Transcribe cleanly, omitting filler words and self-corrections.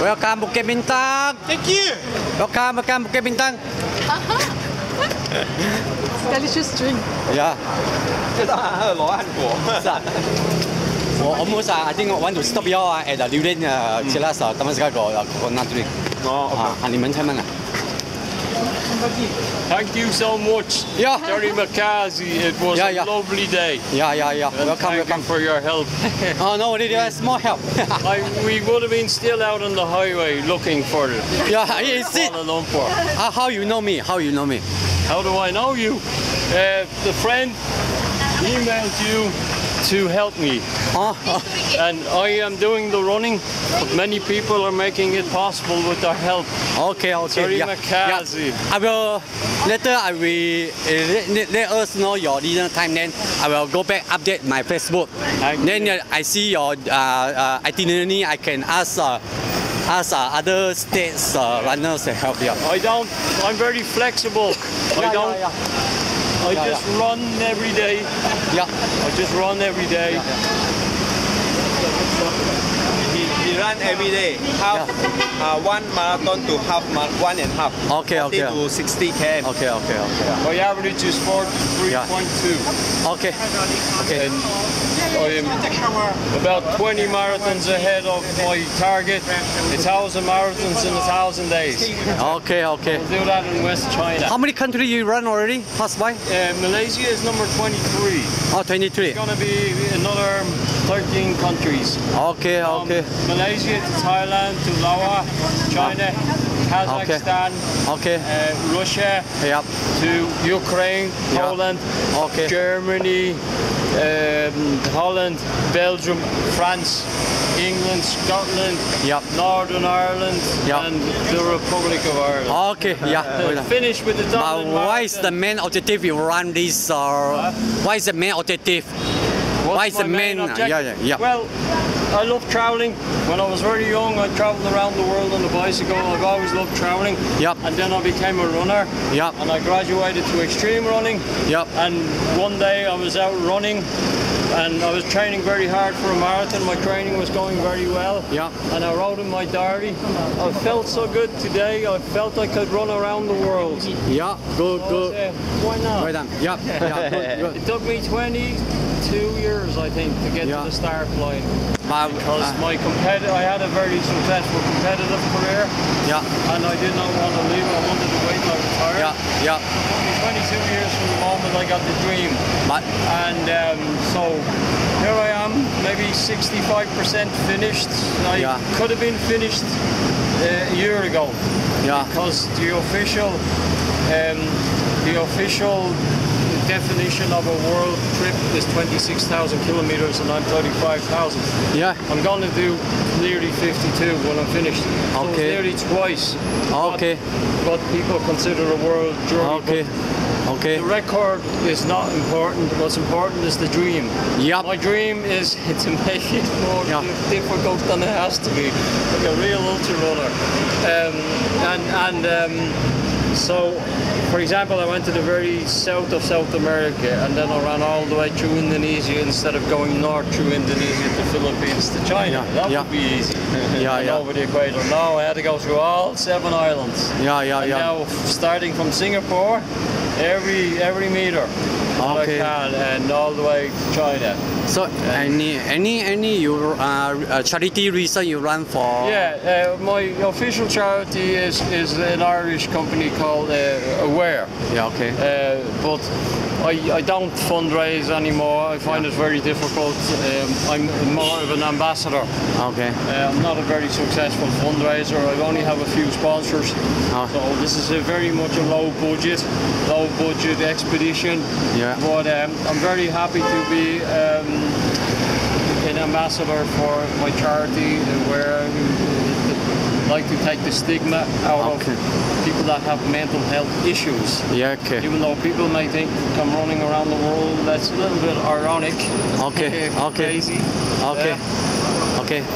Welcome Bukit Bintang. Thank you. Welcome Bukit Bintang. Delicious drink. Yeah. 这当然还有罗汉果。 是啊。Almost I think I want to stop you at the Durian Chelas Tamasca coconut drink. 哦你们猜吗 ？Thank you so much, Yeah. Terry McCarthy. It was Yeah, a yeah. lovely day. Yeah. And thank you for your help. Oh no, there's more help. We would have been still out on the highway looking for it. Yeah, is it? Kuala Lumpur. How you know me? How do I know you? The friend emailed you to help me. And I am doing the running, but many people are making it possible with their help. Okay. Terry Yeah. McCarthy. I will later. I will let us know your dinner time. Then I will go back update my Facebook. Then I see your itinerary. I can ask other states runners to help you. I'm very flexible. I just run every day. Yeah. I just run every day. He run every day. Half, one marathon to one and half. Okay. 40 to 60 km. Okay. My average is 43.2. Okay. And I am about 20 marathons ahead of my target. 1,000 marathons in 1,000 days. Okay. I'll do that in West China. How many countries you run already? Pass by? Malaysia is number 23. Oh, 23. It's going to be another 13 countries. Okay. Malaysia to Thailand to Laos, China, Kazakhstan, Russia, Yep. to Ukraine, Poland, Okay. Germany, Holland, Belgium, France, England, Scotland, Yep. Northern Ireland, Yep. and the Republic of Ireland. Okay. Yeah. Finish with the Dublin Why is the Marathon. main objective you run this? Why is the main objective? What's Why is my the main? objective? Yeah. Well, I love traveling. When I was very young, I traveled around the world on a bicycle. I've always loved traveling. Yep. And then I became a runner. Yep. And I graduated to extreme running. Yep. And one day I was out running and I was training very hard for a marathon. My training was going very well. Yep. And I wrote in my diary, I felt so good today. I felt I could run around the world. Yeah. Good. Why not? Well done. Yeah. Good. It took me 22 years, I think, to get Yeah. to the start line. Because But, I had a very successful competitive career, yeah. and I did not want to leave. I wanted to wait till I retired. Yeah. It took me 22 years from the moment I got the dream. But And so here I am, maybe 65% finished. I Yeah. could have been finished a year ago. yeah. Because the official definition of a world trip is 26,000 kilometers, and I'm 35,000. Yeah. I'm going to do nearly 52 when I'm finished. So it's Okay. nearly twice Okay. what people consider a world journey. Okay. The record is not important. What's important is the dream. Yep. My dream is to make it more Yeah. difficult than it has to be, like a real ultra runner. So, for example, I went to the very south of South America, and then I ran all the way through Indonesia instead of going north through Indonesia to Philippines to China. That would be easy. Over the equator. No, I had to go through all 7 islands. And now, starting from Singapore, every meter that I can, and all the way to China. So any charity reason you run for? Yeah, my official charity is an Irish company called Aware. Yeah. Okay. But I don't fundraise anymore. I find it very difficult. I'm more of an ambassador. Okay. I'm not a very successful fundraiser. I only have a few sponsors. So this is a very much a low budget expedition. Yeah. But I'm very happy to be an ambassador for my charity, where I like to take the stigma out of people that have mental health issues. Yeah. Okay. Even though people may think I'm running around the world, that's a little bit ironic. Okay. Crazy. Okay. Yeah. Okay.